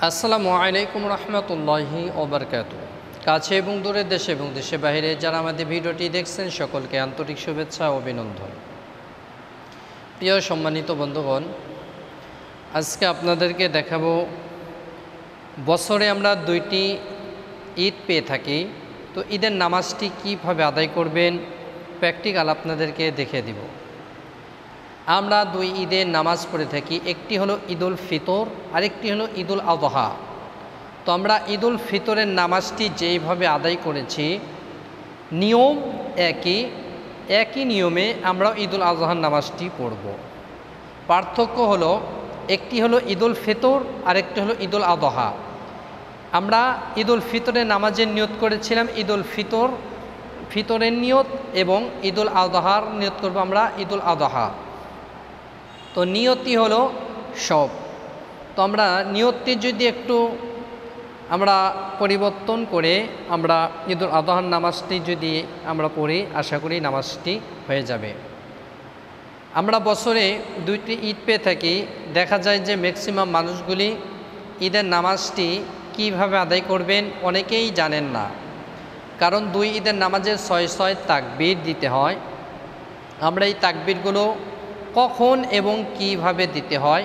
আসসালামু আলাইকুম রহমতুল্লাহি ওবরকাতু। কাছে এবং দূরের দেশে এবং দেশের বাইরে যারা আমাদের ভিডিওটি দেখছেন সকলকে আন্তরিক শুভেচ্ছা ও অভিনন্দন। প্রিয় সম্মানিত বন্ধুগণ, আজকে আপনাদেরকে দেখাবো বছরে আমরা দুইটি ঈদ পেয়ে থাকি। তো ঈদের নামাজটি কীভাবে আদায় করবেন প্র্যাকটিক্যাল আপনাদেরকে দেখিয়ে দিব। আমরা দুই ঈদের নামাজ পড়ে থাকি, একটি হলো ঈদুল ফিতর আরেকটি হলো ঈদুল আযহা। তো আমরা ঈদুল ফিতরের নামাজটি যেইভাবে আদায় করেছি নিয়ম একই নিয়মে আমরা ঈদুল আযহার নামাজটি পড়ব। পার্থক্য হলো একটি হলো ঈদুল ফিতর আরেকটি হলো ঈদুল আযহা। আমরা ঈদুল ফিতরের নামাজের নিয়ত করেছিলাম ঈদুল ফিতরের নিয়ত, এবং ঈদুল আযহার নিয়ত করব আমরা ঈদুল আযহা। তো নিয়তি হলো সব। তো আমরা নিয়তটি যদি একটু আমরা পরিবর্তন করে আমরা ঈদুল আযহার নামাজটি যদি আমরা পড়ি, আশা করি নামাজটি হয়ে যাবে। আমরা বছরে দুইটি ঈদ পেয়ে থাকি। দেখা যায় যে ম্যাক্সিমাম মানুষগুলি ঈদের নামাজটি কিভাবে আদায় করবেন অনেকেই জানেন না, কারণ দুই ঈদের নামাজের ৬ তাকবীর দিতে হয়। আমরা এই তাকবীরগুলো কখন এবং কিভাবে দিতে হয়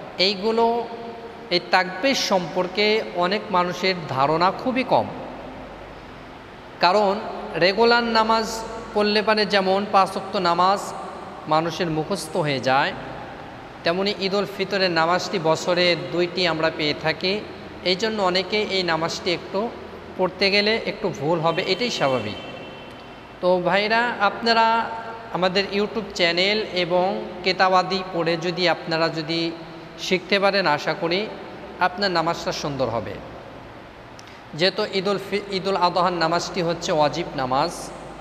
এই তাকবীর সম্পর্কে অনেক মানুষের ধারণা খুবই কম। কারণ রেগুলার নামাজ পড়লে পারে যেমন ৫ ওয়াক্ত নামাজ মানুষের মুখস্থ হয়ে যায়, তেমনি ঈদুল ফিতরের নামাজটি বছরে দুইটি আমরা পেয়ে থাকি। এই জন্য অনেকেই এই নামাজটি একটু পড়তে গেলে একটু ভুল হবে, এটাই স্বাভাবিক। তো ভাইরা, আপনারা আমাদের ইউটিউব চ্যানেল এবং কেতাবাদি পড়ে যদি আপনারা যদি শিখতে পারেন, আশা করি আপনার নামাজটা সুন্দর হবে। যেহেতু ঈদুল আযহার নামাজটি হচ্ছে ওয়াজিব নামাজ,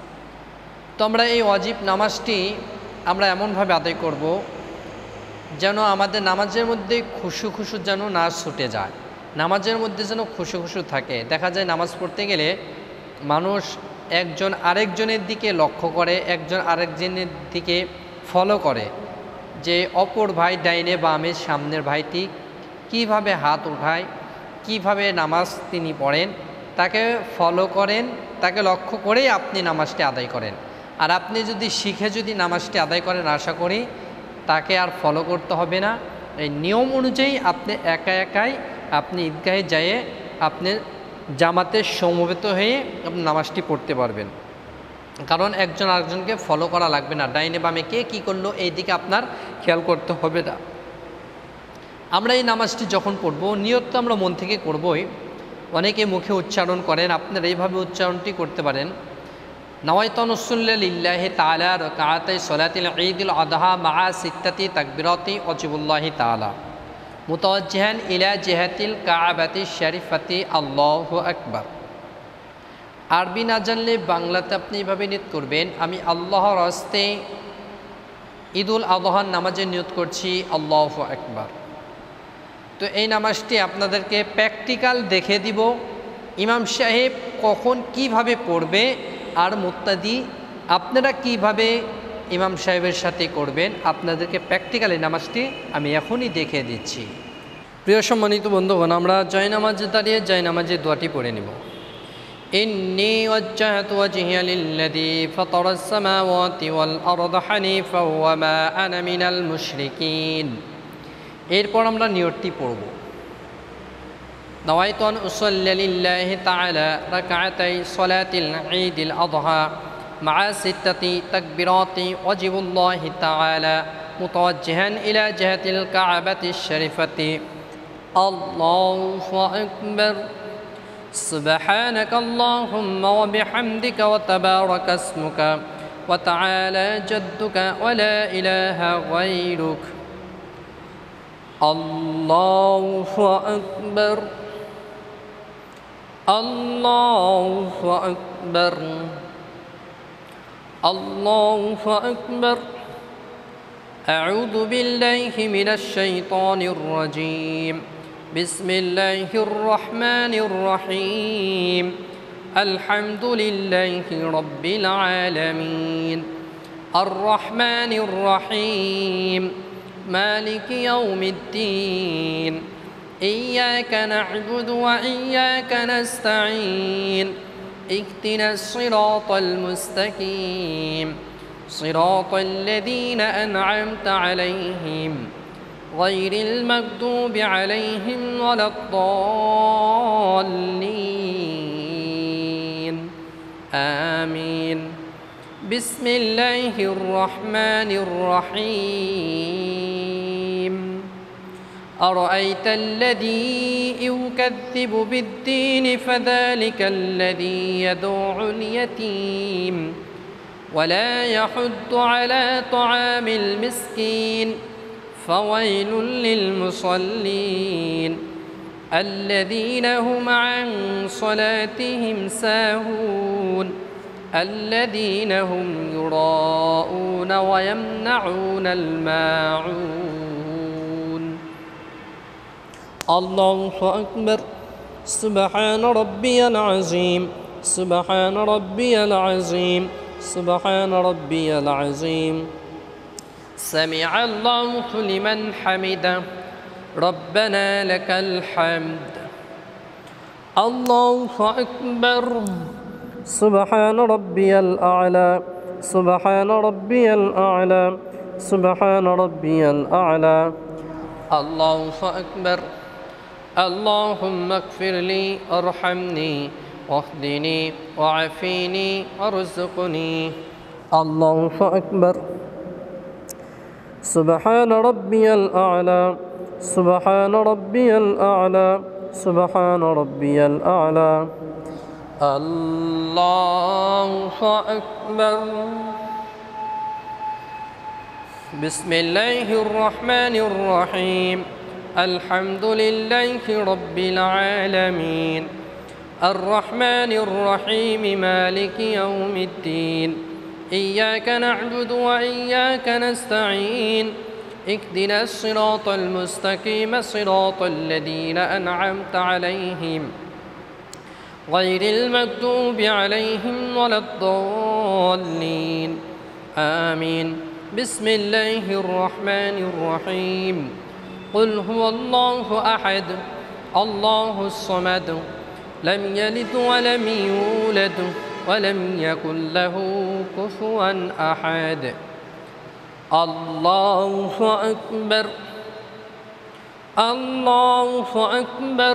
তো আমরা এই ওয়াজিব নামাজটি আমরা এমনভাবে আদায় করব যেন আমাদের নামাজের মধ্যে খুশু যেন না ছুটে যায়, নামাজের মধ্যে যেন খুশু থাকে। দেখা যায় নামাজ পড়তে গেলে মানুষ একজন আরেকজনের দিকে লক্ষ্য করে, একজন আরেকজনের দিকে ফলো করে, যে অপর ভাই ডাইনে বামে সামনের ভাইটি কিভাবে হাত উঠায়, কিভাবে নামাজ তিনি পড়েন, তাকে ফলো করেন, তাকে লক্ষ্য করেই আপনি নামাজটি আদায় করেন। আর আপনি যদি শিখে যদি নামাজটি আদায় করেন, আশা করি তাকে আর ফলো করতে হবে না। এই নিয়ম অনুযায়ী আপনি একাই আপনি ঈদগাহে যেয়ে আপনি জামাতে সমবেত হয়ে আপনি নামাজটি পড়তে পারবেন। কারণ একজন আরেকজনকে ফলো করা লাগবে না, ডাইনে বামে কে কী করলো এই দিকে আপনার খেয়াল করতে হবে না। আমরা এই নামাজটি যখন পড়ব, নিয়ত তো আমরা মন থেকে করবই, অনেকে মুখে উচ্চারণ করেন, আপনারা এইভাবে উচ্চারণটি করতে পারেন। নাওয়াইতু নুসল্লি লিল্লাহি তাআলা রাকাতাই সলাতিল ঈদুল আযহা মাআ সিত্তাতি তাকবীরাতি ওয়াজিবুল্লাহি তাআলা মুতাওয়াজ্জিহান ইলা জিহাতিল কাবাতি শরীফাতি আল্লাহু আকবার। আরবি না জানলে বাংলাতে আপনি এভাবে নিয়ত করবেন, আমি আল্লাহর হস্তে ঈদুল আযহার নামাজে নিয়ত করছি আল্লাহু আকবার। তো এই নামাজটি আপনাদেরকে প্র্যাকটিক্যাল দেখে দিব, ইমাম সাহেব কখন কিভাবে পড়বে আর মুক্তাদি আপনারা কিভাবে ইমাম সাহেবের সাথে করবেন, আপনাদেরকে প্র্যাকটিক্যাল এই নামাজটি আমি এখনই দেখিয়ে দিচ্ছি। প্রিয় সম্মানিত বন্ধুগণ, আমরা জয়নামাজে দাঁড়িয়ে জয়নামাজের দোয়াটি পড়ে নেব। ইন্নী ওয়াজ্জাহতু ওয়াজহিয়া লিল্লাযী ফাতারাস সামাওয়াতি ওয়াল আরদা হানিফা ওয়া মা আনা মিনাল মুশরিকিন। এরপর আমরা নিয়তটি পড়ব। নাওয়াইতু আন উসাল্লি লিল্লাহি তাআলা রাকাতাই সলাতিল ঈদিল আযহা মাআ সিত্তাতি তাকবীরাতি ওয়াজিবুল্লাহি তাআলা মুতাওয়াজ্জিহান ইলা জিহাতিল কাবাতিশ শরীফাতি আল্লাহু আকবার। সুবহানাকা আল্লাহুম্মা ওয়া বিহামদিকা ওয়া তাবারাকা ইসমুকা ওয়া তাআলা জাদ্দুকা ওয়া লা ইলাহা গায়রুক। আল্লাহু আকবার, আল্লাহু আকবার, আল্লাহু আকবার। আউযু বিল্লাহি মিনাশ শাইতানির রাজীম। বিসমিল্লাহির রহমানির রহিম। আলহামদুলিল্লাহি রাব্বিল আলামিন। আর রহমানির রহিম। মালিকি ইয়াউমিদ্দিন। إياك نعبد وإياك نستعين اهدنا الصراط المستقيم صراط الذين أنعمت عليهم غير المغضوب عليهم ولا الضالين آمين بسم الله الرحمن الرحيم أرأيت الذي يكذب بالدين فذلك الذي يدعو اليتيم ولا يحض على طعام المسكين فويل للمصلين الذين هم عن صلاتهم ساهون الذين هم يراءون ويمنعون الماعون الله أكبر سبحان ربي العظيم سبحان ربي العظيم سبحان ربي العظيم سمع الله لمن حمده ربنا لك الحمد الله أكبر سبحان ربي الأعلى سبحان ربي الأعلى سبحان ربي الأعلى الله أكبر اللهم اغفر لي ارحمني واهدني وعافيني وارزقني الله أكبر سبحان ربي الأعلى سبحان ربي الأعلى سبحان ربي الأعلى الله أكبر بسم الله الرحمن الرحيم الحمد لله رب العالمين الرحمن الرحيم مالك يوم الدين إياك نعبد وإياك نستعين اهدنا الصراط المستقيم صراط الذين أنعمت عليهم غير المغضوب عليهم ولا الضالين آمين بسم الله الرحمن الرحيم قل هو الله أحد الله الصمد لم يلد ولم يولد ولم يكن له كفوا أحد الله أكبر الله أكبر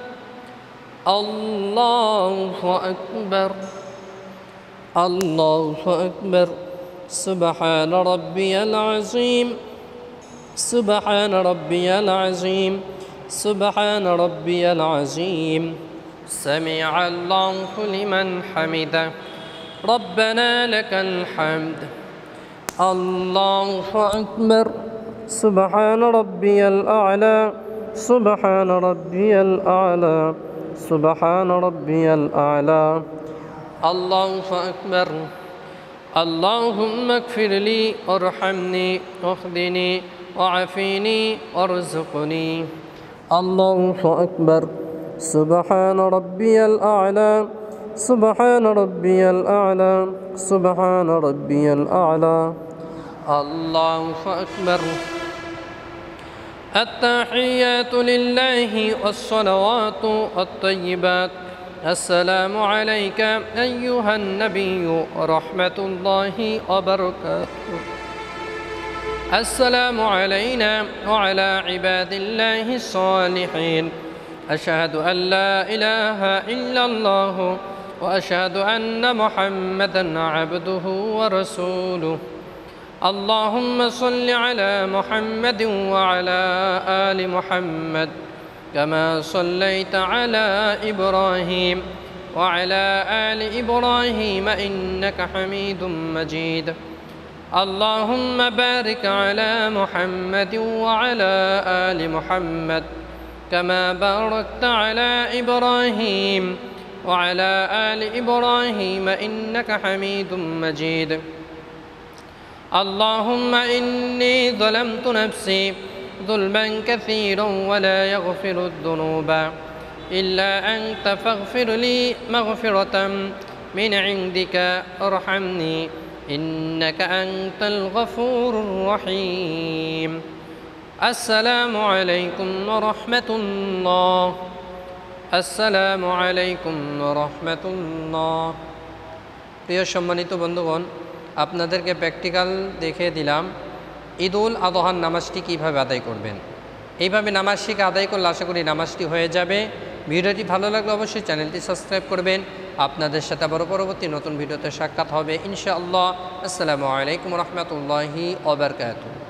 الله أكبر الله أكبر سبحان ربي العظيم سبحان ربي العظيم سبحان ربي العظيم سمع الله لمن حمده ربنا لك الحمد الله أكبر سبحان ربي الأعلى سبحان ربي الأعلى سبحان ربي الأعلى الله أكبر اللهم اغفر لي وارحمني واهدني وعافيني وارزقني الله أكبر سبحان ربي الأعلى سبحان ربي الأعلى سبحان ربي الأعلى الله أكبر التحيات لله والصلوات الطيبات السلام عليك أيها النبي ورحمة الله وبركاته السلام علينا وعلى عباد الله الصالحين أشهد أن لا إله إلا الله وأشهد أن محمدًا عبده ورسوله اللهم صل على محمد وعلى آل محمد كما صليت على إبراهيم وعلى آل إبراهيم إنك حميد مجيد اللهم بارك على محمد وعلى آل محمد كما باركت على إبراهيم وعلى آل إبراهيم إنك حميد مجيد اللهم إني ظلمت نفسي ظلما كثيرا ولا يغفر الذنوب إلا أنت فاغفر لي مغفرة من عندك ارحمني إنك أنت الغفور الرحيم আসসালামু আলাইকুম ওয়া রাহমাতুল্লাহ। আসসালামু আলাইকুম ওয়া রাহমাতুল্লাহ। প্রিয় সম্মানিত বন্ধুগণ, আপনাদেরকে প্র্যাকটিক্যাল দেখিয়ে দিলাম ঈদুল আযহার নামাজটি কীভাবে আদায় করবেন। এইভাবে নামাজ শিখে আদায় করলে আশা করি নামাজটি হয়ে যাবে। ভিডিওটি ভালো লাগলে অবশ্যই চ্যানেলটি সাবস্ক্রাইব করবেন। আপনাদের সাথে আবার পরবর্তী নতুন ভিডিওতে সাক্ষাৎ হবে ইনশাআল্লাহ। আসসালামু আলাইকুম ওয়া রাহমাতুল্লাহি ওয়া বারাকাতুহু।